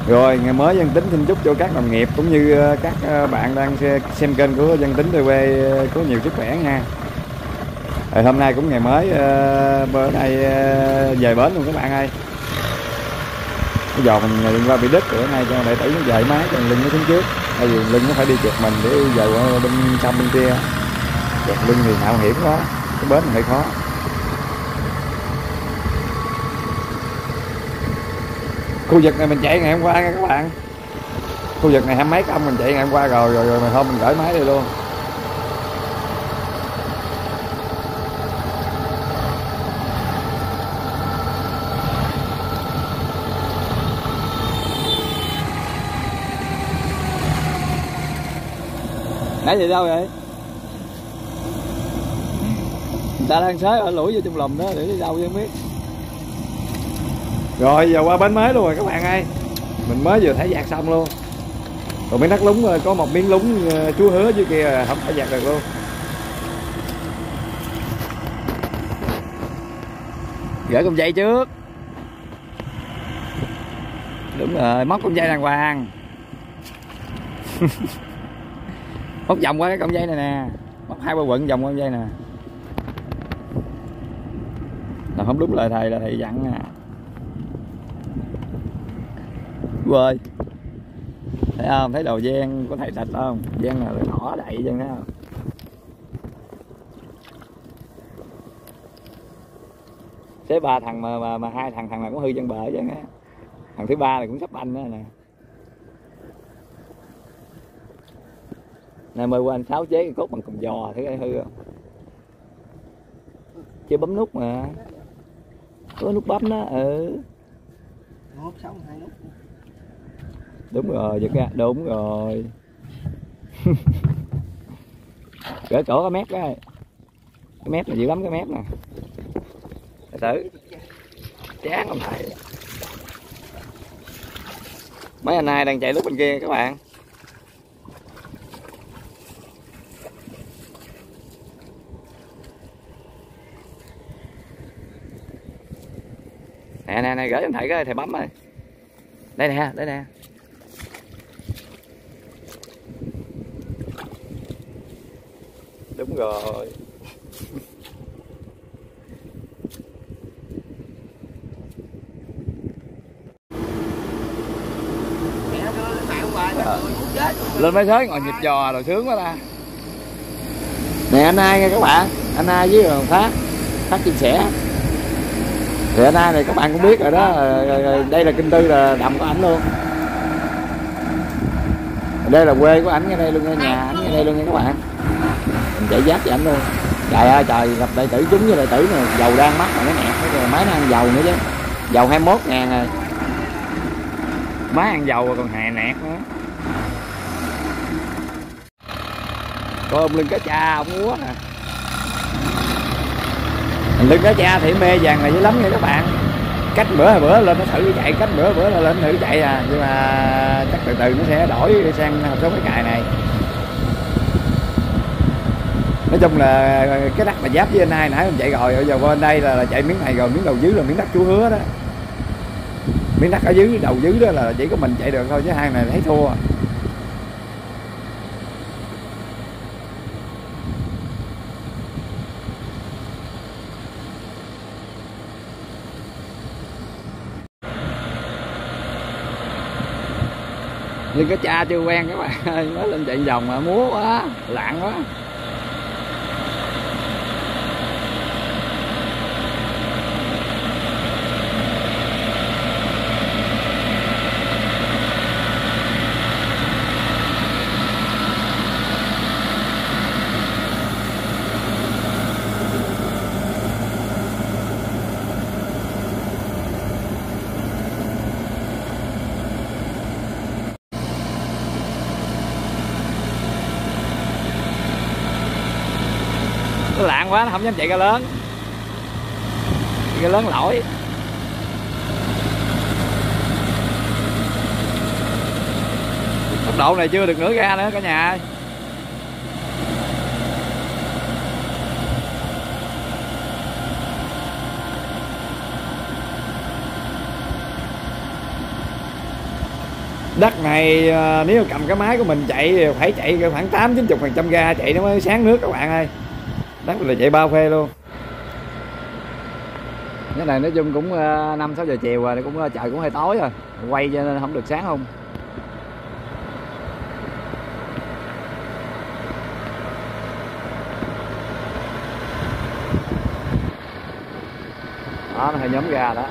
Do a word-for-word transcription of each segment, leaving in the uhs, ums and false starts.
Rồi ngày mới Dân Tính xin chúc cho các đồng nghiệp cũng như các bạn đang xem kênh của Dân Tính ti vi có nhiều sức khỏe nha. Rồi hôm nay cũng ngày mới, bữa nay về bến luôn các bạn ơi. Cái giò mình liên qua bị đứt bữa nay cho đệ tử nó về máy cho lưng nó xuống trước. Tại vì lưng nó phải đi trượt mình để về qua bên sông bên kia. Trượt lưng thì mạo hiểm quá, cái bến này hơi khó. Khu vực này mình chạy ngày hôm qua nha các bạn. Khu vực này hai mấy công mình chạy ngày hôm qua rồi rồi, rồi mà thôi mình gửi máy đi luôn. Nãy gì đâu vậy? Người ta đang xới ở lũi vô trong lùm đó để đi đâu chứ không biết. Rồi giờ qua bến mới luôn rồi các bạn ơi. Mình mới vừa thả vạt xong luôn. Còn miếng đất lúng có một miếng lúng chú hứa dưới kia không thả vạt được luôn. Gửi con dây trước. Đúng rồi, móc con dây đàng hoàng. Móc vòng qua cái con dây này nè. Móc hai ba quận vòng qua con dây nè. Là không đúng lời thầy là thầy dặn nè. Rồi thấy không, thấy đầu gian có thầy sạch không, gian là đỏ đậy chân thấy không. Xế ba thằng mà, mà mà hai thằng thằng nào cũng hư chân bờ chứ á. Thằng thứ ba là cũng sắp anh đó nè. Nay mời qua anh Sáu chế cái cốt bằng cùm giò thấy hư không, chưa bấm nút mà có nút bấm đó. Ừ một sáu hai nút. Đúng rồi, giật ra, đúng rồi. Gỡ cổ cái mép cái cái mép này dữ lắm, cái mép nè tử chán không thầy. Mấy anh này đang chạy lúc bên kia các bạn. Nè nè nè, gửi cho thầy cái thầy bấm rồi. Đây nè, đây nè. Đúng rồi. Lên máy sới ngồi nhịp giò rồi sướng quá ta. Nè anh Ai nha các bạn, anh Ai với Hoàng Phát, Phát chia sẻ. Thì anh Ai này các bạn cũng biết rồi đó, đây là Kinh Tư là đầm của ảnh luôn. Đây là quê của ảnh, ngay đây luôn, ngay nhà ảnh ngay đây luôn nha các bạn. Mình chạy giáp cho ảnh luôn. Trời ơi trời, gặp đệ tử chúng với đệ tử này dầu đang mắc mà nó nẹt, cái máy nó ăn dầu nữa chứ. Dầu hai mươi mốt ngàn rồi. Máy ăn dầu rồi còn hè nẹt nữa. Coi ông lưng cá cha, ông úa nè. Lưng cá cha thì mê vàng này dữ lắm nha các bạn. Cách bữa hồi bữa lên nó thử chạy, cách bữa bữa là lên thử chạy à. Nhưng mà chắc từ từ nó sẽ đổi sang hộp số cái cài này. Nói chung là cái đất mà giáp với anh Hai nãy mình chạy rồi, bây giờ qua bên đây là, là chạy miếng này rồi, miếng đầu dưới là miếng đất chú Hứa đó. Miếng đất ở dưới, đầu dưới đó là chỉ có mình chạy được thôi, chứ hai này thấy thua. Nhưng cái cha chưa quen các bạn ơi, mới lên chạy vòng mà múa quá, lạng quá. Nó lạng quá, nó không dám chạy ga lớn. Ga lớn lỗi. Tốc độ này chưa được nửa ga nữa cả nhà ơi. Đất này nếu cầm cái máy của mình chạy phải chạy khoảng tám chín mươi phần trăm ga chạy nó mới sáng nước các bạn ơi. Đất là chạy bao phê luôn. Cái này nói chung cũng năm sáu giờ chiều rồi, cũng trời cũng hơi tối rồi, quay cho nên không được sáng không. Đó, nó hơi nhóm ga đó.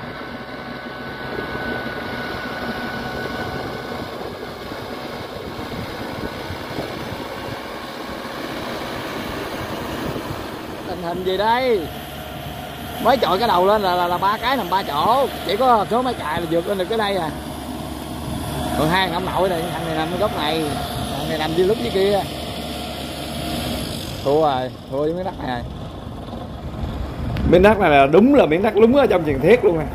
Tình hình gì đây? Mới chọi cái đầu lên là là, là ba cái nằm ba chỗ, chỉ có số máy chạy là vượt lên được cái đây à. Còn hai ông nội này, thằng này nằm ở góc này, thằng này nằm dưới lúc dưới kia. Thua rồi, thua với miếng đất này. Miếng đất này là đúng là miếng đất đúng ở trong truyền thuyết luôn.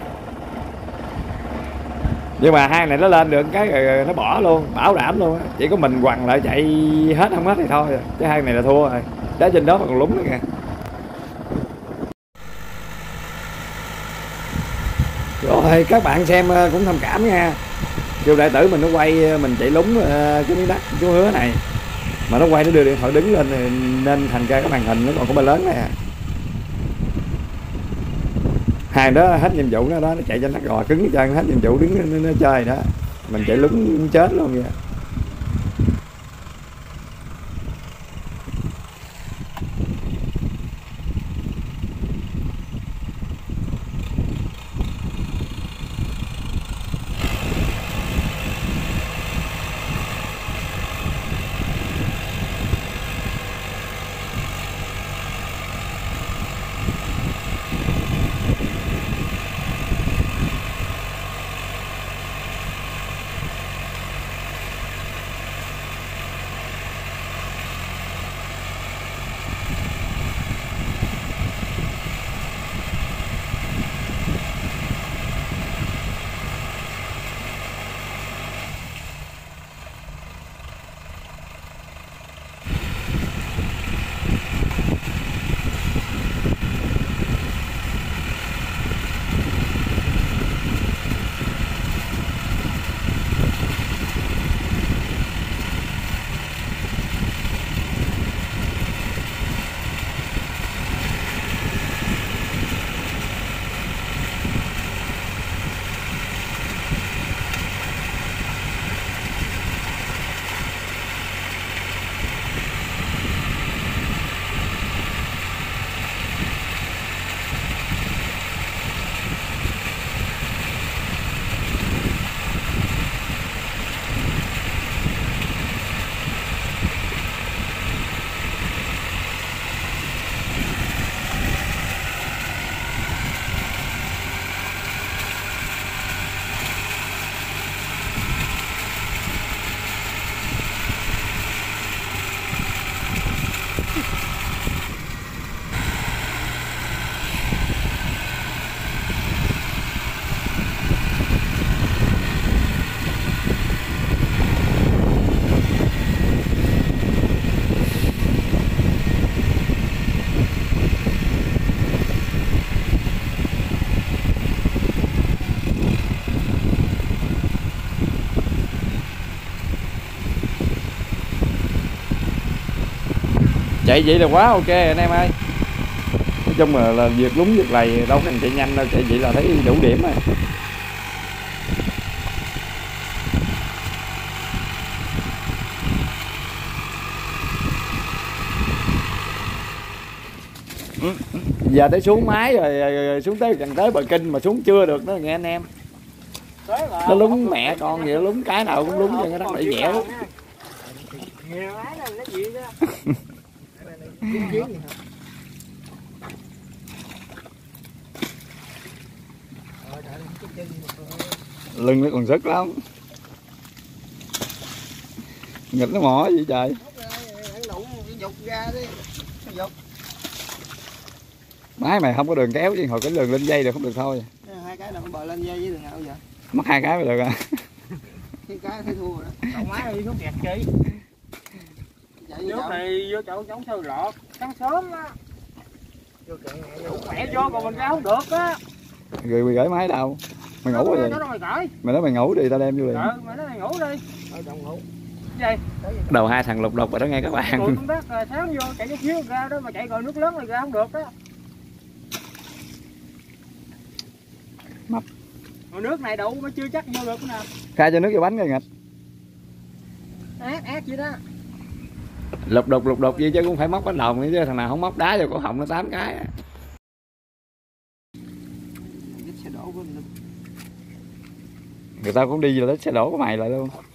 Nhưng mà hai này nó lên được cái rồi nó bỏ luôn, bảo đảm luôn á. Chỉ có mình quằn lại chạy hết không hết thì thôi, cái hai này là thua rồi. Đá trên đó mà còn lúng nữa kìa. Rồi các bạn xem cũng thông cảm nha. Kêu đại tử mình nó quay mình chạy lúng cái miếng đất chú Hứa này, mà nó quay nó đưa điện thoại đứng lên nên thành ra cái màn hình nó còn có ba lớn này à. Hàng đó hết nhiệm vụ đó, đó nó chạy cho nó gò cứng chân, hết nhiệm vụ đứng nó, nó chơi đó, mình chạy lúng chết luôn vậy. Chạy vậy là quá ok anh em ơi. Nói chung là, là vượt lúng vượt lầy đâu cần chạy nhanh đâu, chạy vậy là thấy đủ điểm rồi. Giờ tới xuống máy rồi, rồi xuống tới gần tới bờ kinh mà xuống chưa được đó nghe anh em. Nó lúng mẹ con vậy, lúng cái nào cũng lúng cho cái đất để dẻo. Lưng nó còn sức lắm, nghịch nó mỏ vậy trời. Máy mày không có đường kéo chứ hồi cái đường lên dây được không được thôi. Hai cái nào bờ lên dây với đường nào vậy? Mất hai cái mới được à. Cái cái thấy thua rồi đó. Cậu máy đi xuống kẹt chi. Nước này vô chỗ chống sôi lọt sáng sớm á. Khỏe vô còn mình ra không được á. Rồi gửi máy đâu? Mày ngủ rồi. Nó mày cởi. Mày nói mày ngủ đi tao đem vô liền. Ừ, mày nói mày ngủ đi. Thôi chồng ngủ. Cái gì? Đầu hai thằng lục đục rồi đó nghe các bạn. Tụi con bác sáng vô chạy chút xíu ra đó mà chạy rồi nước lớn rồi ra không được đó. Mập. Rồi nước này đủ mới chưa chắc vô được nào. Khai cho nước vô bánh coi nghịch. Ác ác vậy đó. Lục đục lục đục gì chứ cũng phải móc bánh đồng chứ, thằng nào không móc đá vô cổ họng nó tám cái. Người ta cũng đi rồi đó xe đổ của mày lại luôn.